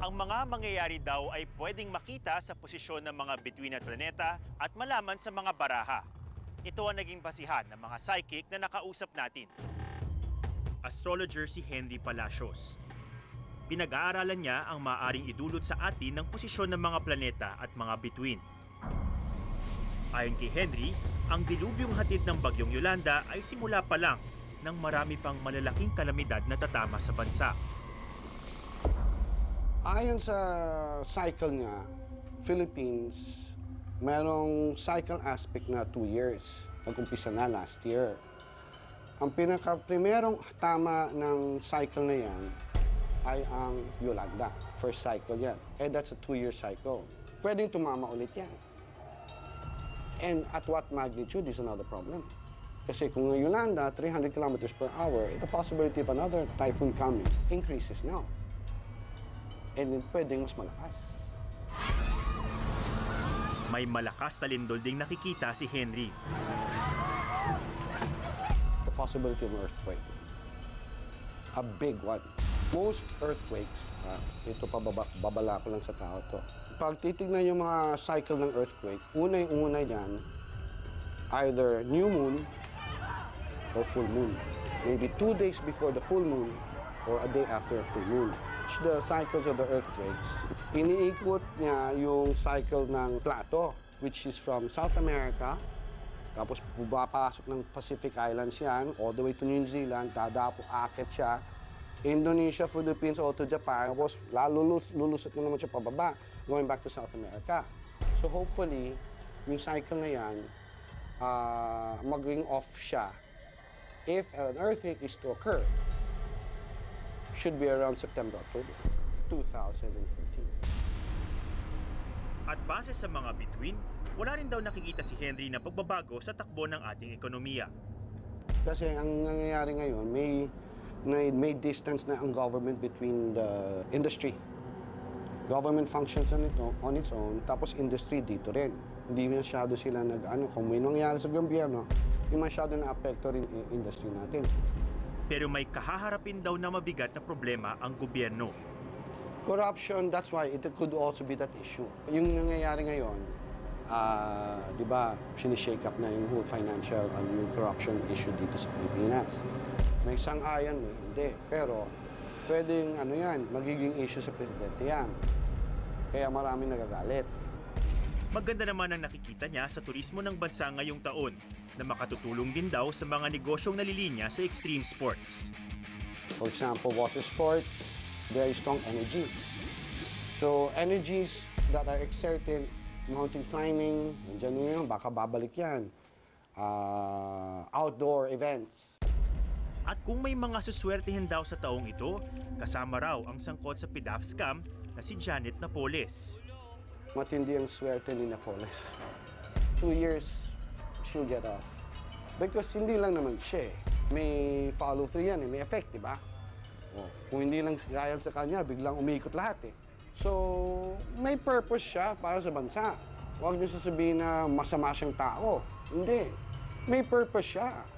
Ang mga mangyayari daw ay pwedeng makita sa posisyon ng mga bituin at planeta at malaman sa mga baraha. Ito ang naging basihan ng mga psychic na nakausap natin. Astrologer si Henry Palacios. Pinag-aaralan niya ang maaaring idulot sa atin ng posisyon ng mga planeta at mga bituin. Ayon kay Henry, ang dilubyong hatid ng bagyong Yolanda ay simula pa lang ng marami pang malalaking kalamidad na tatama sa bansa. Ayon sa cycle niya, Philippines, merong cycle aspect na 2 years. Nag-umpisa na last year. Ang pinaka-primerong tama ng cycle na yan ay ang Yolanda. First cycle yan. That's a 2-year cycle. Pwedeng tumama ulit yan. And at what magnitude is another problem. Kasi kung ang Yolanda, 300 kilometers per hour, the possibility of another typhoon coming increases now. And then pwedeng mas malakas. May malakas na lindol ding nakikita si Henry. The possibility of an earthquake. A big one. Most earthquakes, ito babala ko lang sa tao to. Pag titignan yung mga cycle ng earthquake, unay-una yan, either new moon or full moon. Maybe 2 days before the full moon or a day after a full moon. The cycles of the earthquakes, iniikot niya yung cycle ng plato, which is from South America, tapos bubapasok ng Pacific Islands yan, all the way to New Zealand, dadapo, akit siya, Indonesia, Philippines, all to Japan, tapos lulusot na naman siya pababa, going back to South America. So hopefully, yung cycle na yan, maging off siya. If an earthquake is to occur, should be around September, October 2014. At base sa mga bituin, wala rin daw nakikita si Henry na pagbabago sa takbo ng ating ekonomiya. Kasi ang nangyayari ngayon, may distance na ang government between the industry. Government functions on its own, tapos industry dito rin. Hindi masyado sila kung may nangyayari sa gobyerno, hindi masyado na-apekto rin yung industry natin. Pero may kahaharapin daw na mabigat na problema ang gobyerno. Corruption, that's why it could also be that issue. Yung nangyayari ngayon, di ba, sinishake up na yung whole financial and yung corruption issue dito sa Pilipinas. May sang-ayon, may hindi. Pero pwedeng magiging issue sa presidente yan. Kaya maraming nagagalit. Maganda naman ang nakikita niya sa turismo ng bansa ngayong taon na makatutulong din daw sa mga negosyong nalilinya sa extreme sports. For example, water sports, very strong energy. So energies that are exerted, mountain climbing, nandiyan yun, baka babalik yan. Outdoor events. At kung may mga suswertihin daw sa taong ito, kasama raw ang sangkot sa PDAF scam na si Janet Napoles. Matindi ang swerte ni Napoles. 2 years, she'll get off. Because hindi lang naman siya. May follow-through yan, may effect, di ba? Kung hindi lang gayal sa kanya, biglang umikot lahat. So, may purpose siya para sa bansa. Huwag niyo sasabihin na masama siyang tao. Hindi. May purpose siya.